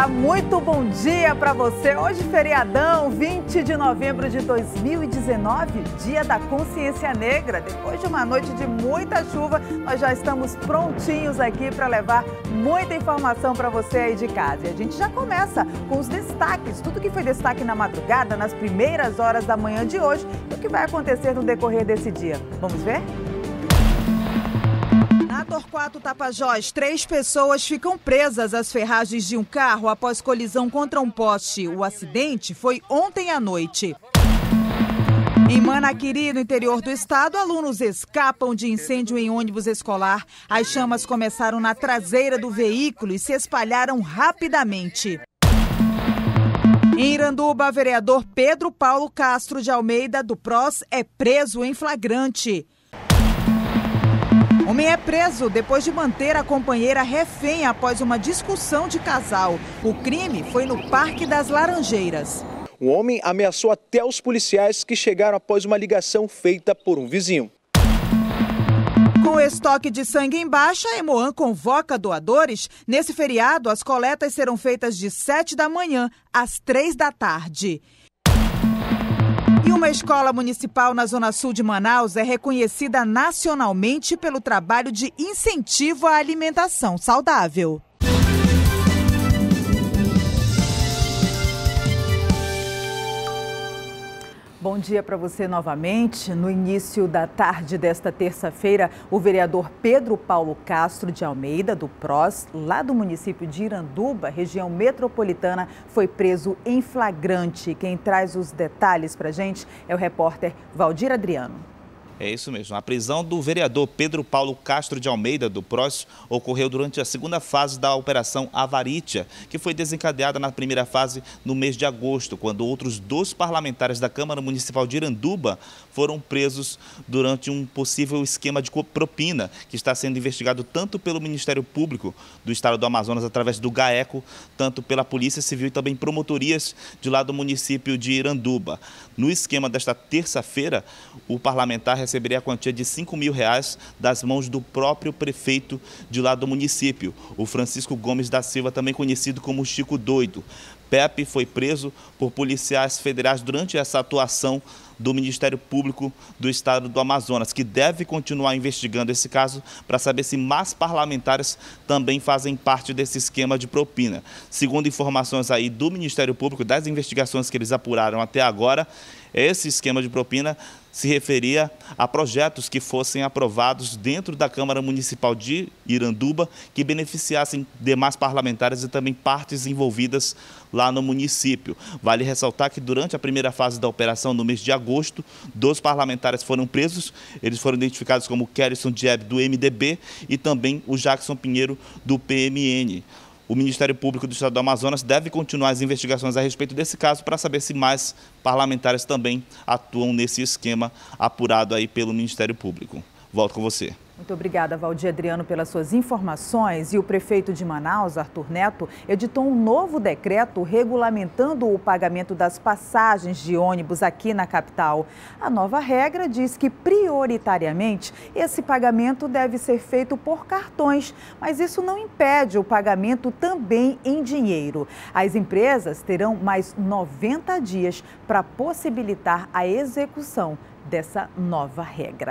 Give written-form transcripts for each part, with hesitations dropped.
muito bom dia para você. Hoje, feriadão, 20 de novembro de 2019, Dia da Consciência Negra. Depois de uma noite de muita chuva, nós já estamos prontinhos aqui para levar muita informação para você aí de casa. E a gente já começa com os destaques, tudo que foi destaque na madrugada, nas primeiras horas da manhã de hoje e o que vai acontecer no decorrer desse dia. Vamos ver? Na Torquato Tapajós, 3 pessoas ficam presas às ferragens de um carro após colisão contra um poste. O acidente foi ontem à noite. Em Manaquiri, no interior do estado, alunos escapam de incêndio em ônibus escolar. As chamas começaram na traseira do veículo e se espalharam rapidamente. Em Iranduba, vereador Pedro Paulo Castro de Almeida, do PROS, é preso em flagrante. Homem é preso depois de manter a companheira refém após uma discussão de casal. O crime foi no Parque das Laranjeiras. O homem ameaçou até os policiais que chegaram após uma ligação feita por um vizinho. Com o estoque de sangue em baixa, a Hemoan convoca doadores. Nesse feriado, as coletas serão feitas de 7 da manhã às 3 da tarde. E uma escola municipal na Zona Sul de Manaus é reconhecida nacionalmente pelo trabalho de incentivo à alimentação saudável. Bom dia para você novamente. No início da tarde desta terça-feira, o vereador Pedro Paulo Castro de Almeida, do PROS, lá do município de Iranduba, região metropolitana, foi preso em flagrante. Quem traz os detalhes para a gente é o repórter Valdir Adriano. É isso mesmo. A prisão do vereador Pedro Paulo Castro de Almeida, do PROS, ocorreu durante a segunda fase da Operação Avarítia, que foi desencadeada na primeira fase no mês de agosto, quando outros 2 parlamentares da Câmara Municipal de Iranduba foram presos durante um possível esquema de propina, que está sendo investigado tanto pelo Ministério Público do Estado do Amazonas, através do GAECO, tanto pela Polícia Civil e também promotorias de lá do município de Iranduba. No esquema desta terça-feira, o parlamentar receberia a quantia de R$5 mil das mãos do próprio prefeito de lá do município, o Francisco Gomes da Silva, também conhecido como Chico Doido. Pepe foi preso por policiais federais durante essa atuação do Ministério Público do Estado do Amazonas, que deve continuar investigando esse caso para saber se mais parlamentares também fazem parte desse esquema de propina. Segundo informações aí do Ministério Público, das investigações que eles apuraram até agora, esse esquema de propina se referia a projetos que fossem aprovados dentro da Câmara Municipal de Iranduba, que beneficiassem demais parlamentares e também partes envolvidas lá no município. Vale ressaltar que durante a primeira fase da operação, no mês de agosto, 2 parlamentares foram presos. Eles foram identificados como Kerrison Dieb, do MDB, e também o Jackson Pinheiro, do PMN. O Ministério Público do Estado do Amazonas deve continuar as investigações a respeito desse caso para saber se mais parlamentares também atuam nesse esquema apurado aí pelo Ministério Público. Volto com você. Muito obrigada, Valdir Adriano, pelas suas informações. E o prefeito de Manaus, Arthur Neto, editou um novo decreto regulamentando o pagamento das passagens de ônibus aqui na capital. A nova regra diz que, prioritariamente, esse pagamento deve ser feito por cartões, mas isso não impede o pagamento também em dinheiro. As empresas terão mais 90 dias para possibilitar a execução dessa nova regra.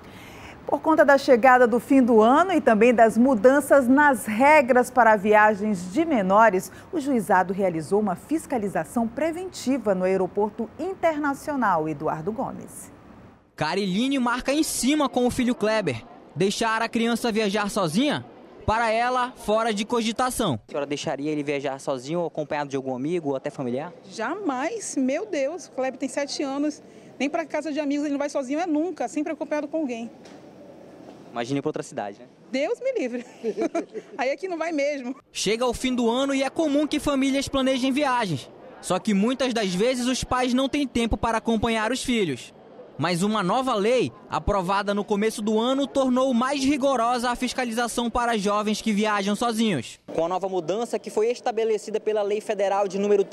Por conta da chegada do fim do ano e também das mudanças nas regras para viagens de menores, o juizado realizou uma fiscalização preventiva no Aeroporto Internacional Eduardo Gomes. Cariline marca em cima com o filho Kleber. Deixar a criança viajar sozinha? Para ela, fora de cogitação. A senhora deixaria ele viajar sozinho ou acompanhado de algum amigo ou até familiar? Jamais, meu Deus. O Kleber tem 7 anos, nem para casa de amigos ele não vai sozinho, é nunca, sempre acompanhado com alguém. Imagine para outra cidade, né? Deus me livre. Aí aqui não vai mesmo. Chega o fim do ano e é comum que famílias planejem viagens. Só que muitas das vezes os pais não têm tempo para acompanhar os filhos. Mas uma nova lei, aprovada no começo do ano, tornou mais rigorosa a fiscalização para jovens que viajam sozinhos. Com a nova mudança que foi estabelecida pela Lei Federal de número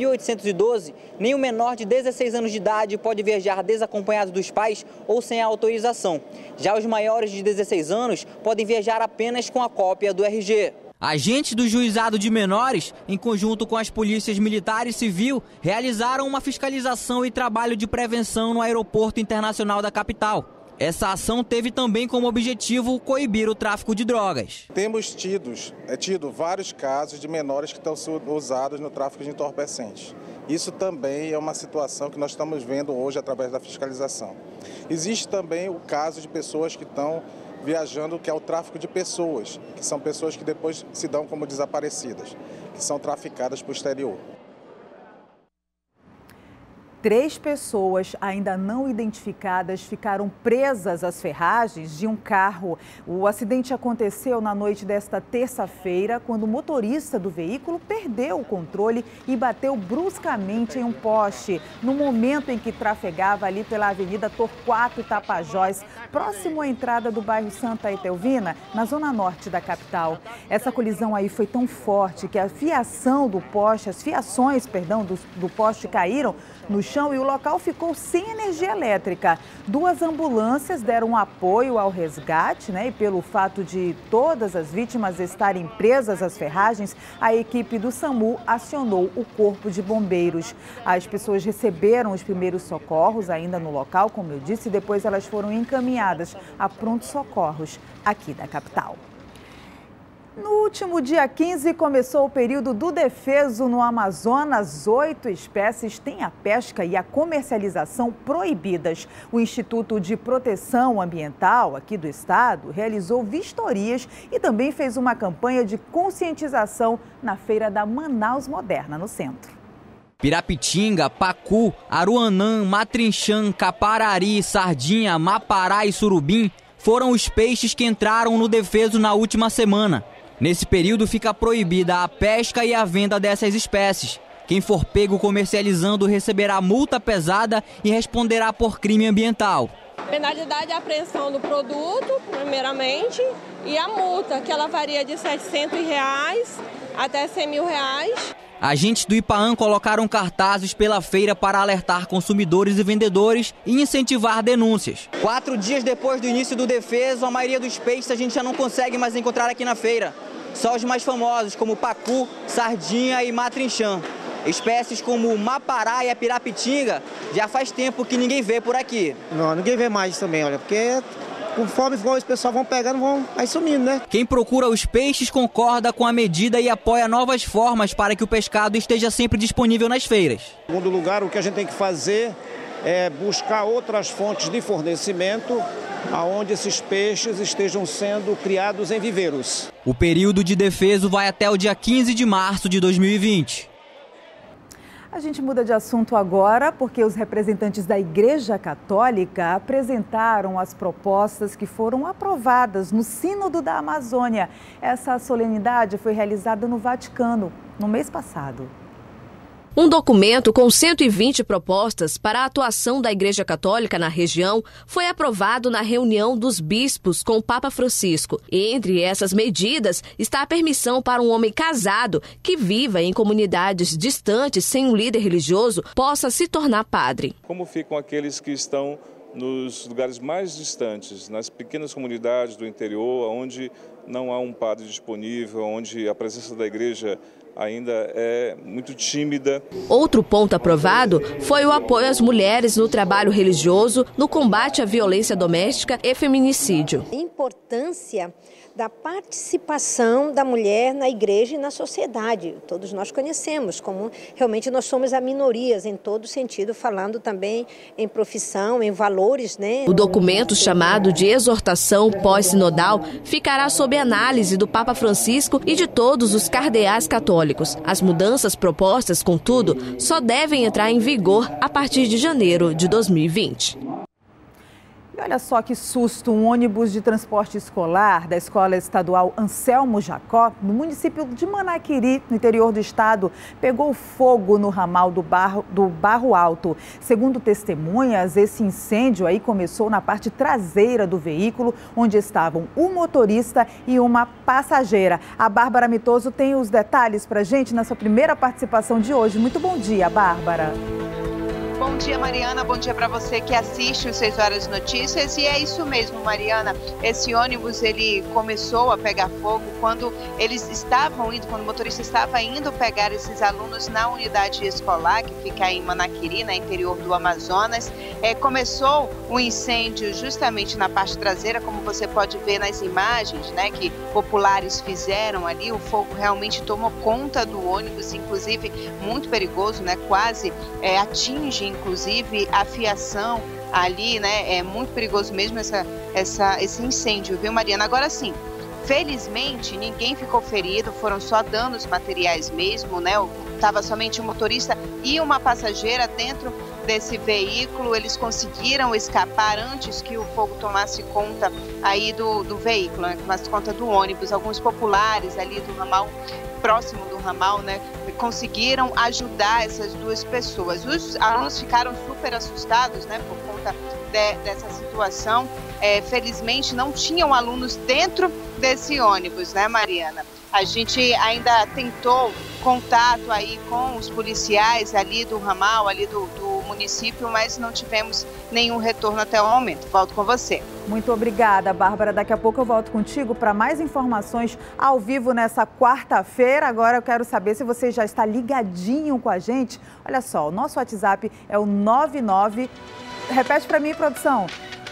13.812, nenhum menor de 16 anos de idade pode viajar desacompanhado dos pais ou sem a autorização. Já os maiores de 16 anos podem viajar apenas com a cópia do RG. Agentes do Juizado de Menores, em conjunto com as polícias militar e civil, realizaram uma fiscalização e trabalho de prevenção no Aeroporto Internacional da capital. Essa ação teve também como objetivo coibir o tráfico de drogas. Temos tido vários casos de menores que estão sendo usados no tráfico de entorpecentes. Isso também é uma situação que nós estamos vendo hoje através da fiscalização. Existe também o caso de pessoas que estão viajando, que é o tráfico de pessoas, que são pessoas que depois se dão como desaparecidas, que são traficadas para o exterior. 3 pessoas ainda não identificadas ficaram presas às ferragens de um carro. O acidente aconteceu na noite desta terça-feira, quando o motorista do veículo perdeu o controle e bateu bruscamente em um poste, no momento em que trafegava ali pela Avenida Torquato Tapajós, próximo à entrada do bairro Santa Etelvina, na zona norte da capital. Essa colisão aí foi tão forte que a fiação do poste, as fiações, perdão, do poste caíram no chão e o local ficou sem energia elétrica. 2 ambulâncias deram apoio ao resgate, e pelo fato de todas as vítimas estarem presas às ferragens, a equipe do SAMU acionou o Corpo de Bombeiros. As pessoas receberam os primeiros socorros ainda no local, como eu disse, e depois elas foram encaminhadas a pronto-socorros aqui da capital. No último dia 15, começou o período do defeso no Amazonas. 8 espécies têm a pesca e a comercialização proibidas. O Instituto de Proteção Ambiental aqui do estado realizou vistorias e também fez uma campanha de conscientização na Feira da Manaus Moderna, no centro. Pirapitinga, pacu, aruanã, matrinchã, caparari, sardinha, mapará e surubim foram os peixes que entraram no defeso na última semana. Nesse período fica proibida a pesca e a venda dessas espécies. Quem for pego comercializando receberá multa pesada e responderá por crime ambiental. Penalidade é a apreensão do produto, primeiramente, e a multa, que ela varia de R$ 700 até R$ 100 mil. Agentes do IPAAM colocaram cartazes pela feira para alertar consumidores e vendedores e incentivar denúncias. 4 dias depois do início do defeso, a maioria dos peixes a gente já não consegue mais encontrar aqui na feira. Só os mais famosos, como pacu, sardinha e matrinchã. Espécies como o mapará e a pirapitinga já faz tempo que ninguém vê por aqui. Não, ninguém vê mais também, olha, porque conforme os pessoal vão pegando, vão aí sumindo, né? Quem procura os peixes concorda com a medida e apoia novas formas para que o pescado esteja sempre disponível nas feiras. Em segundo lugar, o que a gente tem que fazer é buscar outras fontes de fornecimento aonde esses peixes estejam sendo criados em viveiros. O período de defeso vai até o dia 15 de março de 2020. A gente muda de assunto agora porque os representantes da Igreja Católica apresentaram as propostas que foram aprovadas no Sínodo da Amazônia. Essa solenidade foi realizada no Vaticano no mês passado. Um documento com 120 propostas para a atuação da Igreja Católica na região foi aprovado na reunião dos bispos com o Papa Francisco. E entre essas medidas está a permissão para um homem casado que viva em comunidades distantes sem um líder religioso possa se tornar padre. Como ficam aqueles que estão nos lugares mais distantes, nas pequenas comunidades do interior, onde não há um padre disponível, onde a presença da igreja ainda é muito tímida. Outro ponto aprovado foi o apoio às mulheres no trabalho religioso, no combate à violência doméstica e feminicídio. A importância da participação da mulher na igreja e na sociedade. Todos nós conhecemos como realmente nós somos a minorias em todo sentido, falando também em profissão, em valores, né? O documento chamado de exortação pós-sinodal ficará sob análise do Papa Francisco e de todos os cardeais católicos. As mudanças propostas, contudo, só devem entrar em vigor a partir de janeiro de 2020. E olha só que susto, um ônibus de transporte escolar da Escola Estadual Anselmo Jacó, no município de Manaquiri, no interior do estado, pegou fogo no ramal do Barro Alto. Segundo testemunhas, esse incêndio aí começou na parte traseira do veículo, onde estavam o motorista e uma passageira. A Bárbara Mitoso tem os detalhes para a gente na sua primeira participação de hoje. Muito bom dia, Bárbara. Bom dia, Mariana. Bom dia para você que assiste os 6 Horas de Notícias. E é isso mesmo, Mariana. Esse ônibus, ele começou a pegar fogo quando quando o motorista estava indo pegar esses alunos na unidade escolar, que fica em Manaquiri, no interior do Amazonas. Começou o incêndio justamente na parte traseira, como você pode ver nas imagens, né, que populares fizeram ali. O fogo realmente tomou conta do ônibus, inclusive muito perigoso, né, quase atinge inclusive a fiação ali, né, é muito perigoso mesmo esse incêndio, viu, Mariana? Agora sim, felizmente ninguém ficou ferido, foram só danos materiais mesmo, né, estava somente um motorista e uma passageira dentro desse veículo. Eles conseguiram escapar antes que o fogo tomasse conta aí do veículo, né, tomasse conta do ônibus. Alguns populares ali do ramal, próximo do ramal, né, conseguiram ajudar essas duas pessoas. Os alunos ficaram super assustados, né, por conta dessa situação. Felizmente não tinham alunos dentro desse ônibus, né, Mariana? A gente ainda tentou contato aí com os policiais ali do ramal, ali do município, mas não tivemos nenhum retorno até o momento. Volto com você. Muito obrigada, Bárbara. Daqui a pouco eu volto contigo para mais informações ao vivo nessa quarta-feira. Agora eu quero saber se você já está ligadinho com a gente. Olha só, o nosso WhatsApp é o 99... Repete para mim, produção.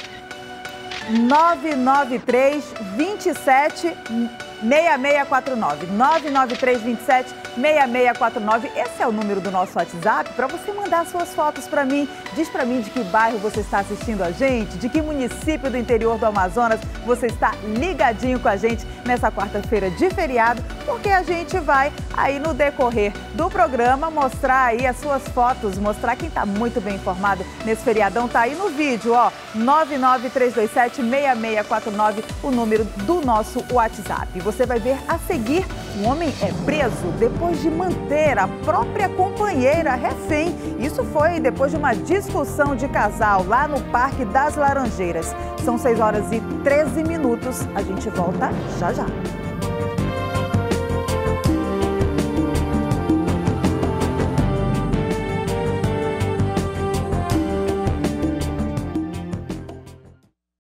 993 27 6649. 993 27 6649. Esse é o número do nosso WhatsApp para você mandar suas fotos para mim. Diz para mim de que bairro você está assistindo a gente, de que município do interior do Amazonas você está ligadinho com a gente nessa quarta-feira de feriado, porque a gente vai aí no decorrer do programa mostrar aí as suas fotos, mostrar quem está muito bem informado nesse feriadão. Tá aí no vídeo, ó, 99327 6649, o número do nosso WhatsApp. Você vai ver a seguir: um homem é preso depois de manter a própria companheira refém. Isso foi depois de uma discussão de casal lá no Parque das Laranjeiras. São 6 horas e 13 minutos. A gente volta já já.